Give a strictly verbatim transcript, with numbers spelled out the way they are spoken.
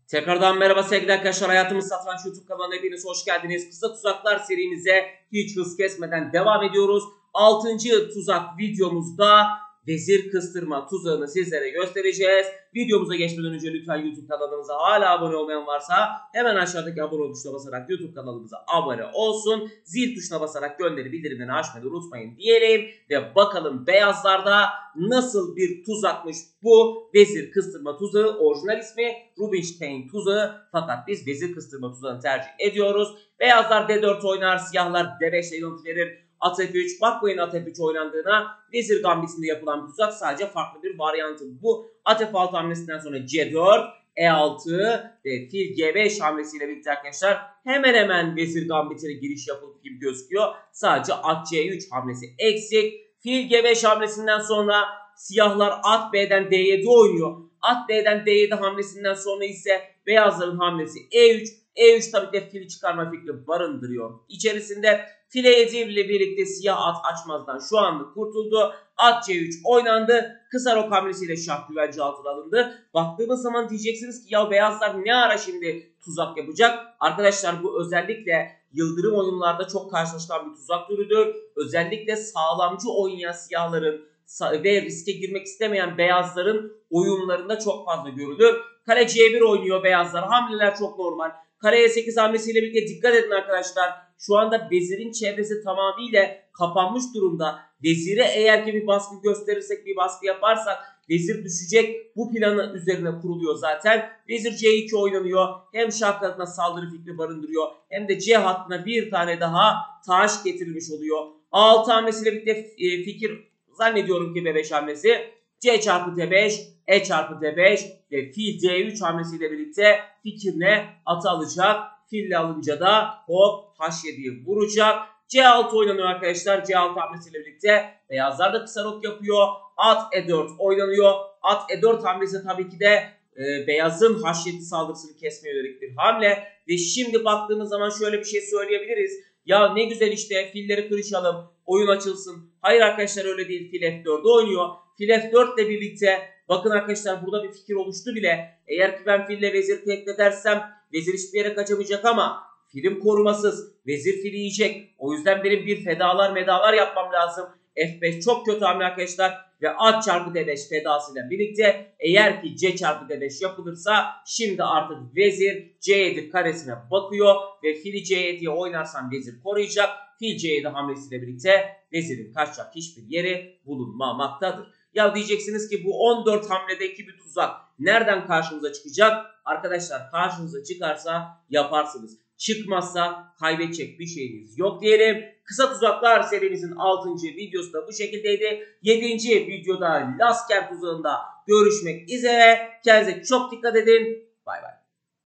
Tekrardan merhaba sevgili arkadaşlar. Hayatımız Satranç YouTube kanalına hepiniz hoş geldiniz. Kısa tuzaklar serimize hiç hız kesmeden devam ediyoruz. altıncı tuzak videomuzda vezir kıstırma tuzağını sizlere göstereceğiz. Videomuza geçmeden önce lütfen YouTube kanalımıza hala abone olmayan varsa hemen aşağıdaki abone ol tuşuna basarak YouTube kanalımıza abone olsun. Zil tuşuna basarak gönderi bildirimlerini açmayı unutmayın diyelim. Ve bakalım beyazlarda nasıl bir tuzakmış bu vezir kıstırma tuzağı. Orijinal ismi Rubinstein tuzağı, fakat biz vezir kıstırma tuzağını tercih ediyoruz. Beyazlar D dört oynar, siyahlar D beş ile yanıt verir. At F üç, bakmayın At F üç oynandığına, vezir gambitinde yapılan bir tuzak, sadece farklı bir varyantı bu. At F altı hamlesinden sonra C dört, E altı ve fil G beş hamlesiyle birlikte arkadaşlar hemen hemen vezir gambitine giriş yapıldı gibi gözüküyor. Sadece At C üç hamlesi eksik. Fil G beş hamlesinden sonra siyahlar At B'den D yedi oynuyor. At B'den D yedi hamlesinden sonra ise beyazların hamlesi E üç. E üç tabii de fili çıkarma fikri barındırıyor içerisinde. File yedi ile birlikte siyah at açmazdan şu anlık kurtuldu. At C üç oynandı. Kısa rok hamlesiyle şah güvence altına alındı. Baktığımız zaman diyeceksiniz ki ya beyazlar ne ara şimdi tuzak yapacak? Arkadaşlar bu özellikle yıldırım oyunlarda çok karşılaşılan bir tuzak türüdür. Özellikle sağlamcı oynayan siyahların ve riske girmek istemeyen beyazların oyunlarında çok fazla görülür. Kale C bir oynuyor beyazlar. Hamleler çok normal. Kare E sekiz hamlesiyle birlikte dikkat edin arkadaşlar. Şu anda vezirin çevresi tamamıyla kapanmış durumda. Vezire eğer ki bir baskı gösterirsek, bir baskı yaparsak vezir düşecek. Bu planı üzerine kuruluyor zaten. Vezir C iki oynanıyor. Hem şah kanadına saldırı fikri barındırıyor, hem de C hattına bir tane daha taş getirilmiş oluyor. A altı hamlesiyle birlikte fikir zannediyorum ki B beş hamlesi. C çarpı D beş, E çarpı D beş ve fil D üç hamlesiyle birlikte fikir ne? Atı alacak. Fille alınca da hop H yediyi vuracak. C altı oynanıyor arkadaşlar. C altı hamlesiyle birlikte beyazlar da kısa rok yapıyor. At E dört oynanıyor. At E dört hamlesi tabii ki de e, beyazın H yedi saldırısını kesmeye yönelik bir hamle. Ve şimdi baktığımız zaman şöyle bir şey söyleyebiliriz. Ya ne güzel işte filleri kırışalım, oyun açılsın. Hayır arkadaşlar, öyle değil. Fil F dört'ü oynuyor. Fil F dört ile birlikte bakın arkadaşlar burada bir fikir oluştu bile. Eğer ki ben fille vezir tekledersem vezir hiçbir yere kaçamayacak ama filim korumasız. Vezir fili yiyecek. O yüzden benim bir fedalar medalar yapmam lazım. F beş çok kötü hamle arkadaşlar. Ve at çarpı D beş fedasıyla birlikte eğer ki C çarpı D beş yapılırsa şimdi artık vezir C yedi karesine bakıyor. Ve fili C yediye oynarsam vezir koruyacak. Fil C yedi hamlesiyle birlikte vezirin kaçacak hiçbir yeri bulunmamaktadır. Ya diyeceksiniz ki bu on dört hamledeki bir tuzak nereden karşınıza çıkacak? Arkadaşlar karşınıza çıkarsa yaparsınız. Çıkmazsa kaybedecek bir şeyiniz yok diyelim. Kısa tuzaklar serimizin altıncı videosu da bu şekildeydi. yedinci videoda Lasker tuzağında görüşmek üzere. Kendinize çok dikkat edin. Bay bay.